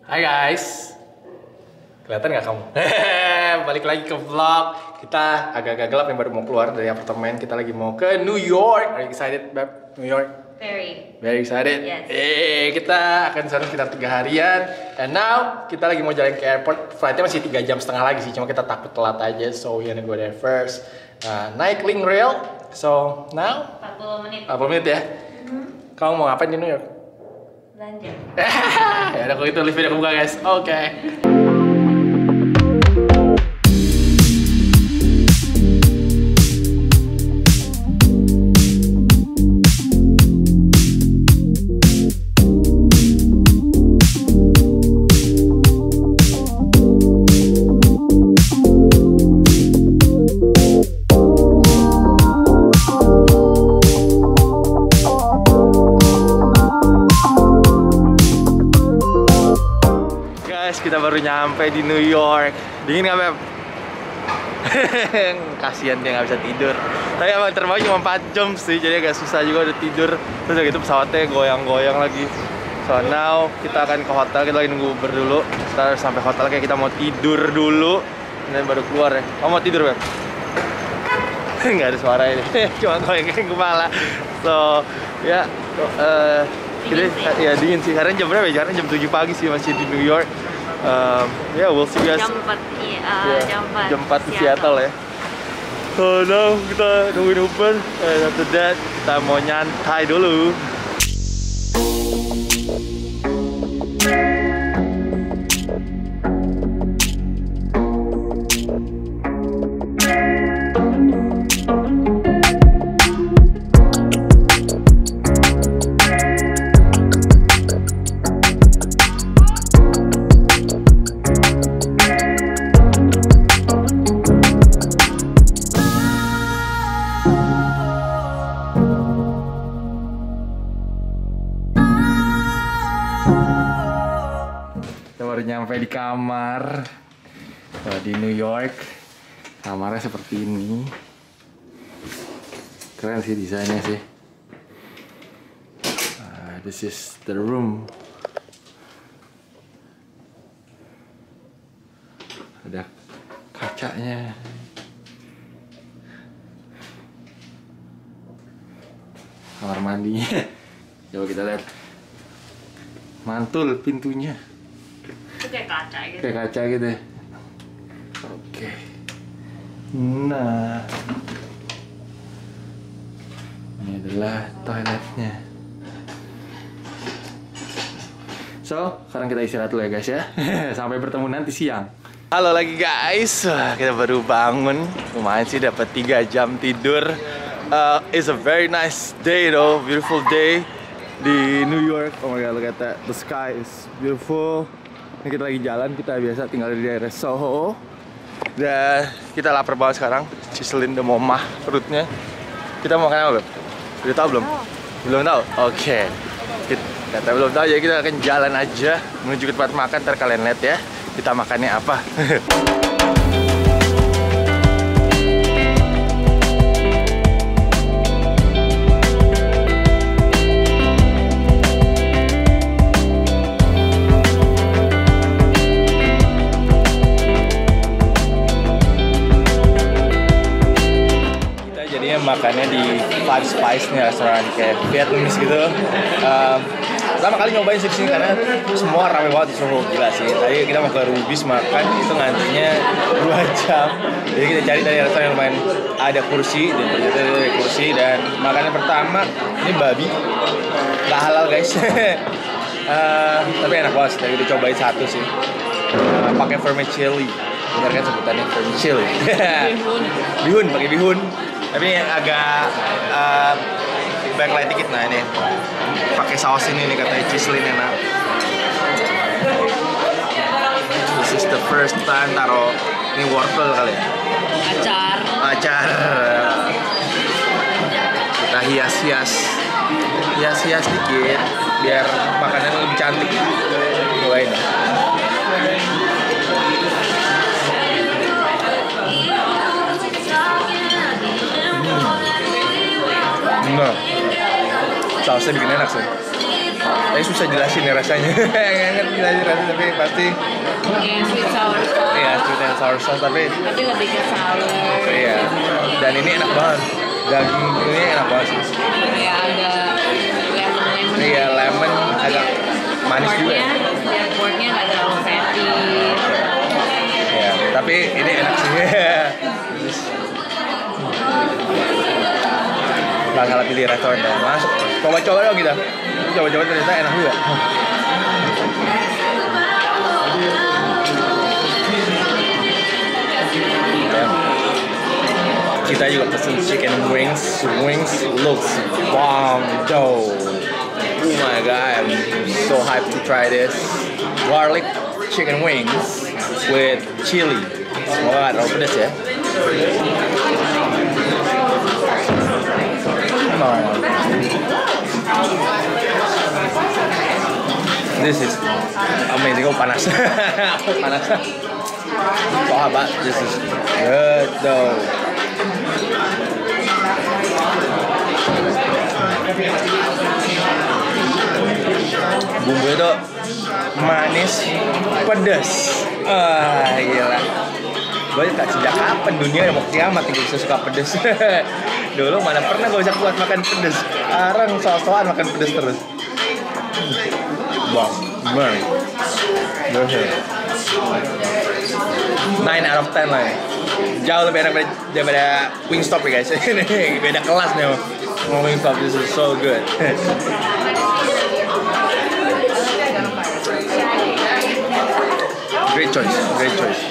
Hai guys, kelihatan nggak kamu? Balik lagi ke vlog. Kita agak-agak gelap yang baru mau keluar dari apartemen. Kita lagi mau ke New York. Are you excited, Beb? New York? Very excited. Yes. Kita akan sana sekitar 3 harian. And now kita lagi mau jalan ke airport. Flightnya masih 3,5 jam lagi sih. Cuma kita takut telat aja. So we gonna go there first. Naik link rail. So now 40 menit. 40 menit ya. Kamu mau ngapain di New York? Belanja. Ya udah, kalau gitu live video kebuka guys. Oke. Kita baru nyampe di New York. Dingin nggak, Beb? Kasihan dia nggak bisa tidur. Tapi emang terbang cuma 4 jam sih, jadi agak susah juga udah tidur. Terus udah gitu pesawatnya goyang-goyang lagi. So now kita akan ke hotel, kita lagi nunggu Uber dulu. Kita sampai hotel kayak kita mau tidur dulu, dan baru keluar ya. Kamu mau tidur, Beb? Nggak ada suara ini, cuma goyang-goyang kepala. So ya, ya dingin sih. Karena jam berapa ya? Karena jam 7 pagi sih, masih di New York. Yeah, we'll see you guys. Jam 4 di Seattle ya. So now kita nungguin Uber. And after that kita mau nyantai dulu. Baru nyampe di kamar. Di New York kamarnya seperti ini. Keren sih desainnya sih. This is the room. Ada kacanya. Kamar mandinya. Coba kita lihat. Mantul pintunya. Itu kayak kaca gitu. Kayak kaca gitu ya. Oke. Nah, ini adalah toiletnya. So, sekarang kita istirahat dulu ya guys ya. Sampai bertemu nanti siang. Halo lagi guys, kita baru bangun. Lumayan sih dapat 3 jam tidur. It's a very nice day though, beautiful day di New York. Oh my god, look at that. The sky is beautiful. Ini kita lagi jalan, kita biasa tinggal di daerah Soho. Dan kita lapar banget sekarang. Ciselin udah mau mah perutnya. Kita mau makan apa, Beb? Udah tahu belum? Belum tahu? Oke. Kita belum tahu, jadi kita akan jalan aja menuju ke tempat makan. Ntar kalian lihat ya, kita makannya apa. Makannya di Five Spice nih, restoran kayak Vietnamese gitu. Pertama kali nyobain sih sini karena semua rame banget di Soho, gila sih. Tadi kita mau ke Rubis makan, itu ngantrinya 2 jam. Jadi kita cari dari restoran yang lumayan ada kursi, dan ternyata ada kursi. Dan makannya pertama ini babi, nggak halal guys. Tapi enak banget. Tadi udah cobain satu sih. Pakai vermicelli, benar kan sebutannya vermicelli? Bihun, pakai bihun. Tapi agak backlight dikit. Nah ini pakai saus ini nih, katanya ciselin enak. This is the first time taro ini wortel kali ya. Acar. Kita hias-hias dikit biar makanannya lebih cantik. Cobain. Sausnya bikin enak sih. Saya susah jelasin ya rasanya. Nggak jelasin rasanya, tapi pasti. Yang sweet sour sauce. Iya, sweet and sour sauce tapi Lebih ke sour. iya. Dan ini enak banget. Daging ini enak banget sih. Ya ada lemon. Iya, lemon agak manis juga. Porknya nggak terlalu fatty. Ya, tapi ini enak sih. Gak salah pilih restoran dong. Masuk, coba-coba dong kita. Coba-coba ternyata enak juga. Kita juga pesen chicken wings. Wings looks bomb though. Oh my god, I'm so hyped to try this. Garlic chicken wings with chili. Semoga gak terlalu pedas ya. This is amazing. Oh panas. Panas. Sahabat, this is good though. Bumbu itu manis, pedas. Gila. Gue gak sejak kapan dunia mau kiamat gue bisa suka pedas. Dulu mana pernah gue bisa kuat makan pedas. Sekarang soal-soal makan pedas terus. Wow, man. 9 out of 10 lah ya. Jauh lebih enak daripada Wingstop ya guys. Ini beda kelas nih sama Wingstop. This is so good. Great choice, great choice.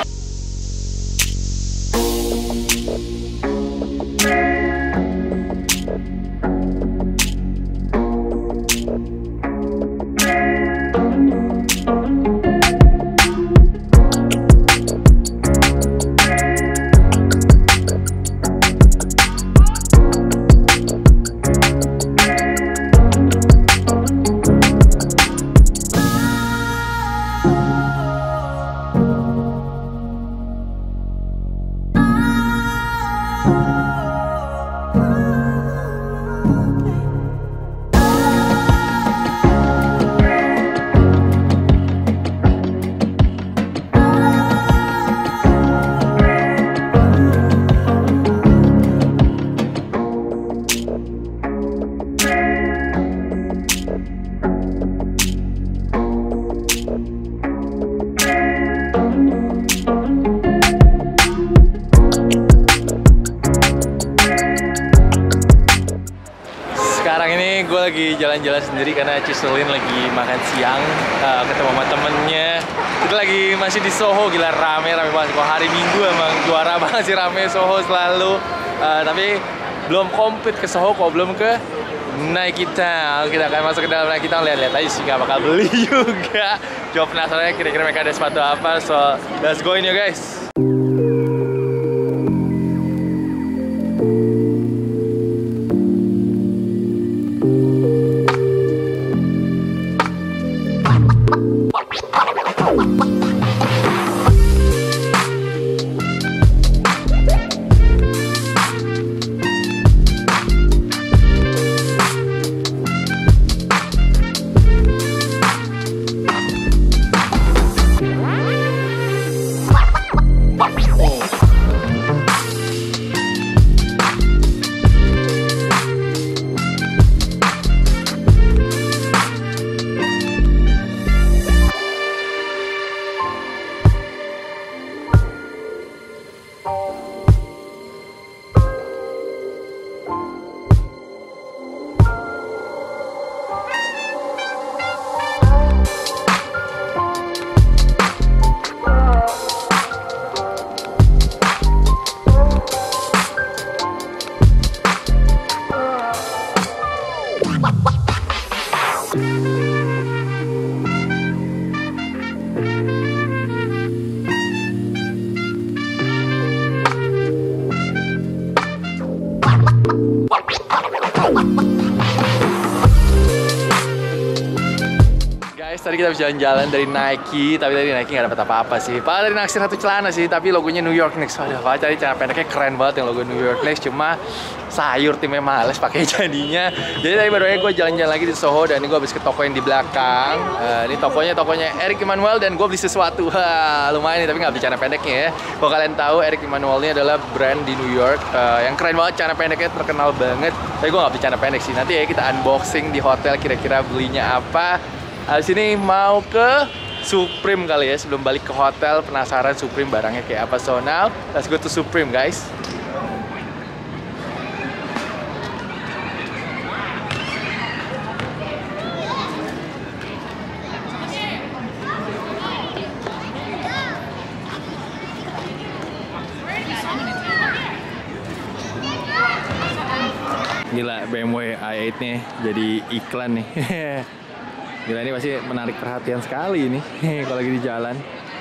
Gue lagi jalan-jalan sendiri karena Ciselin lagi makan siang, ketemu sama temennya. Kita lagi masih di Soho, gila rame banget. Kalau hari Minggu emang juara banget sih rame Soho selalu. Tapi belum komplit ke Soho kok, belum ke Niketown. Kita akan masuk ke dalam Niketown, lihat-lihat aja sih, gak bakal beli juga. Coba penasaran kira-kira mereka ada sepatu apa, so let's go in ya guys. tadi kita habis jalan-jalan dari Nike, tapi tadi Nike nggak dapat apa-apa sih. Padahal dari naksir satu celana sih, tapi logonya New York Knicks. Waduh, Pak, cari celana pendeknya keren banget yang logo New York Knicks, cuma sayur timnya males pakai jadinya. Jadi tadi baru aja gue jalan-jalan lagi di Soho dan ini gue habis ke toko yang di belakang. Ini tokonya Eric Emanuel dan gue beli sesuatu. Wah, lumayan nih, tapi nggak beli celana pendeknya ya. Kalau kalian tahu Eric Emanuel ini adalah brand di New York yang keren banget, celana pendeknya terkenal banget. Tapi gue nggak beli celana pendek sih. Nanti ya kita unboxing di hotel kira-kira belinya apa. Habis ini mau ke Supreme kali ya, sebelum balik ke hotel. Penasaran Supreme barangnya kayak apa. So now, let's go to Supreme guys. Gila, BMW i8 nih jadi iklan nih. Gila, ini pasti menarik perhatian sekali ini kalau lagi di jalan.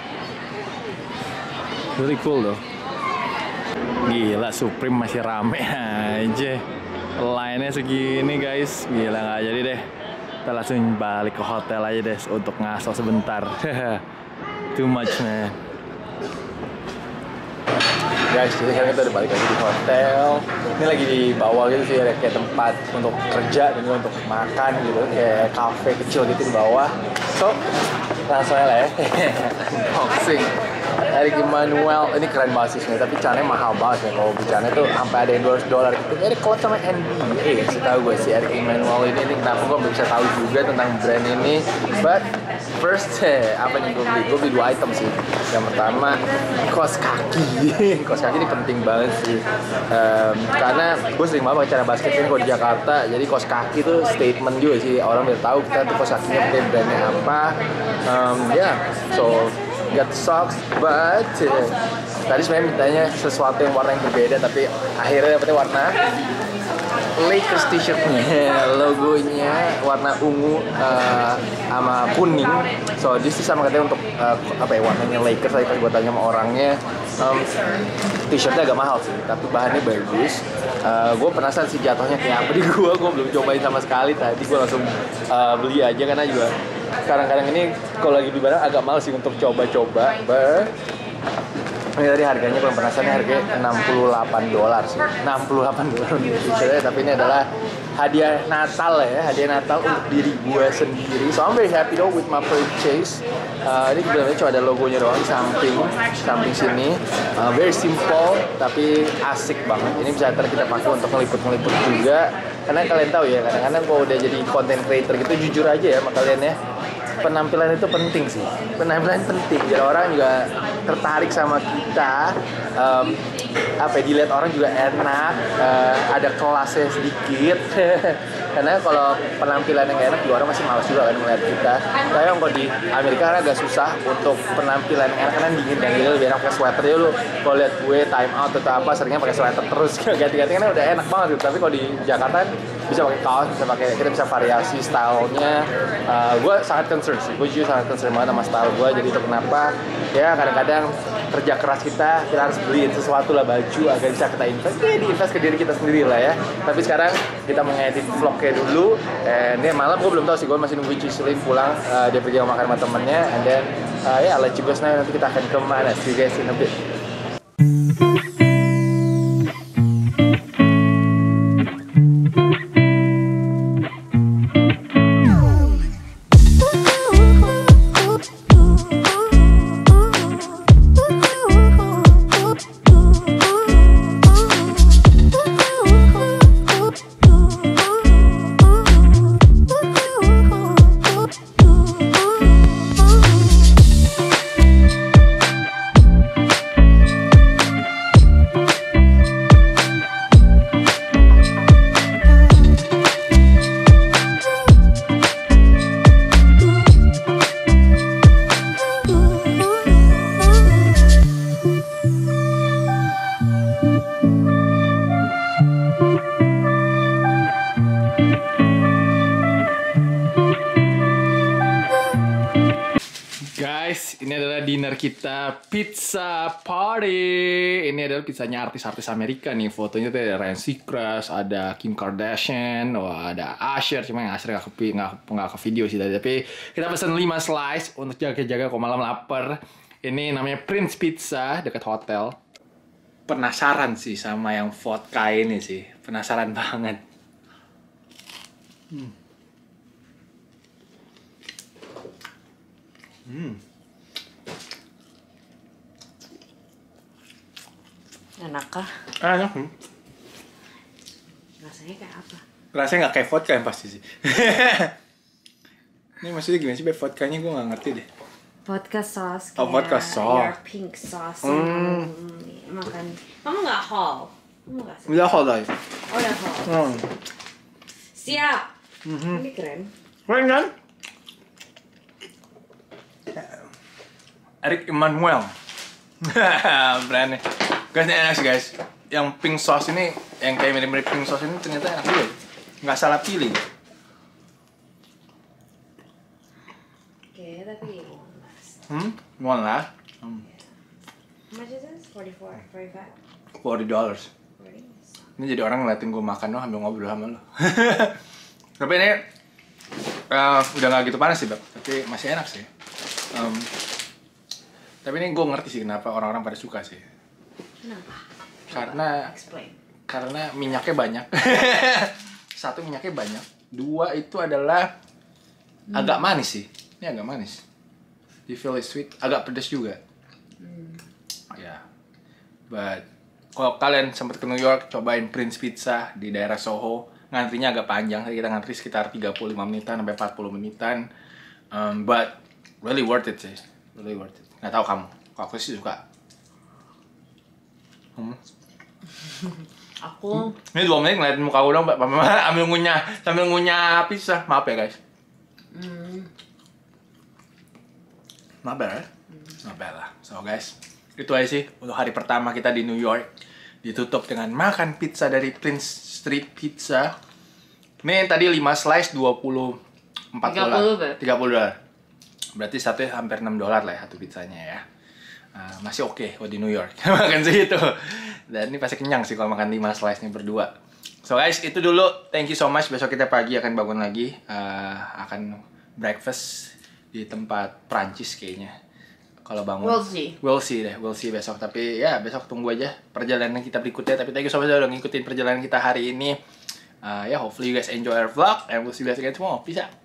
Really cool loh. Gila, Supreme masih rame aja. Line-nya segini guys. Gila, nggak jadi deh. Kita langsung balik ke hotel aja deh untuk ngaso sebentar. Too much man. Guys, jadi sekarang kita udah balik lagi di hotel. Ini lagi di bawah gitu sih, kayak tempat untuk kerja dan juga untuk makan gitu, kayak cafe kecil gitu di bawah. So, langsung aja lah ya. Unboxing Eric Emanuel, ini keren banget sih sebenarnya, tapi caranya mahal banget ya. Kalau bicaranya tuh sampai ada yang $200 gitu. Ini collab sama NBA, setahu gue sih Eric Emanuel ini kenapa gue belum bisa tahu juga tentang brand ini. But first, apa yang gue beli? Gue beli 2 item sih. Yang pertama, kaos kaki. Kaos kaki ini penting banget sih. Karena gue sering banget pakai cara basket ini kalau di Jakarta. Jadi kaos kaki itu statement juga sih. Orang biar tahu kita tuh kaos kakinya pakai brandnya apa. So got socks, but tadi sebenarnya mintanya sesuatu yang warna yang berbeda, tapi akhirnya dapetnya warna Lakers t-shirtnya, logonya warna ungu sama kuning. So this is sama katanya untuk warnanya Lakers. Tadi gue tanya sama orangnya, t-shirtnya agak mahal sih, tapi bahannya bagus. Gue penasaran sih jatuhnya kayak apa di gue belum cobain sama sekali. Tadi gue langsung beli aja karena juga kadang-kadang ini kalau lagi beli barang agak mahal sih untuk coba-coba. Ini tadi harganya belum penasaran, harganya $68 sih. $68 tapi ini adalah hadiah Natal ya, hadiah Natal untuk diri gue sendiri. So I'm very happy though with my purchase. Ini sebenarnya cuma ada logonya doang di samping sini. Very simple tapi asik banget. Ini bisa kita pakai untuk ngeliput juga. Karena kalian tahu ya, kadang-kadang kalau udah jadi content creator gitu, jujur aja ya sama kalian ya, penampilan itu penting sih. Penampilan penting, jadi orang juga tertarik sama kita. Dilihat orang juga enak, ada kelasnya sedikit. Karena kalau penampilan yang enak juga orang masih malas juga kan melihat kita. Tapi kalau di Amerika kan agak susah untuk penampilan yang enak, karena dingin dan gitu, lebih enak pakai sweater ya lu. Kalau lihat gue time out atau apa, seringnya pakai sweater terus ganti-ganti kan udah enak banget gitu. Tapi kalau di Jakarta bisa pakai kaos, kita bisa variasi stylenya. Gue sangat concern sih, gue juga sangat concern banget sama style gue. Jadi itu kenapa ya kadang-kadang kerja keras kita harus beliin sesuatu lah, baju agar bisa kita invest ke diri kita sendiri lah ya. Tapi sekarang kita mau ngedit vlognya dulu. Ini malam gue belum tahu sih, gue masih nunggu Cislin pulang, dia pergi makan sama temennya. And then I'll let you guys know nanti kita akan kemana. See you guys in a bit. Guys, ini adalah dinner kita, pizza party. Ini adalah pizzanya artis-artis Amerika nih. Fotonya tuh ada Ryan Seacrest, ada Kim Kardashian, wah, ada Usher. Cuma yang Usher nggak ke video sih tadi. Tapi kita pesen 5 slice untuk jaga-jaga kalau malam lapar. Ini namanya Prince Pizza dekat hotel. Penasaran sih sama yang vodka ini sih. Penasaran banget. Enak kah? Enak. Rasanya kayak apa? Rasanya nggak kayak vodka yang pasti sih. Ini maksudnya gimana sih? Vodkanya gue nggak ngerti deh. Vodka sauce. Oh, vodka sauce. Your pink sauce. Makan. Kamu nggak haul? Kamu nggak sih? Udah hot aja. Oh, udah haul. Siap. Ini keren. Keren kan? Eric Emmanuel. Brandnya. Guys, ini enak sih guys. Yang pink sauce ini, yang kayak mirip-mirip pink sauce ini ternyata enak juga. Nggak salah pilih. Oke, tapi one last. One lah. How much is this? 44, 45, $40. 40. Ini jadi orang ngeliatin gue makan sambil ngobrol sama lo. Tapi ini udah nggak gitu panas sih, Bang. Tapi masih enak sih. Tapi ini gue ngerti sih kenapa orang-orang pada suka sih. Kenapa? Explain. Karena minyaknya banyak. Satu, minyaknya banyak. Dua, itu adalah agak manis sih. Ini agak manis. You feel it sweet, agak pedas juga. Ya. But kalau kalian sempat ke New York, cobain Prince Pizza di daerah Soho. Ngantrinya agak panjang. Kita ngantri sekitar 35 menitan sampai 40 menitan. But really worth it sih. Really worth it. Nggak tahu kamu. Kalau aku sih suka. Aku Ini 2 menit ngeliatin muka gue dong, Mbak. Sambil ngunyah pizza. Maaf ya, guys. Not bad, right? Not bad lah. So, guys, itu aja sih untuk hari pertama kita di New York. Ditutup dengan makan pizza dari Prince Street Pizza. Ini tadi 5 slice $24. $30. Berarti satunya hampir $6 lah ya, satu pizzanya ya. Masih oke kalau di New York makan segitu. Dan ini pasti kenyang sih kalau makan 5 slice nih berdua. So guys, itu dulu. Thank you so much. Besok kita pagi akan bangun lagi. Akan breakfast di tempat Prancis kayaknya. Kalau bangun. We'll see besok. Tapi ya besok tunggu aja perjalanan kita berikutnya. Tapi thank you so much udah ngikutin perjalanan kita hari ini. Ya hopefully you guys enjoy our vlog. And we'll see you guys again tomorrow. Peace out.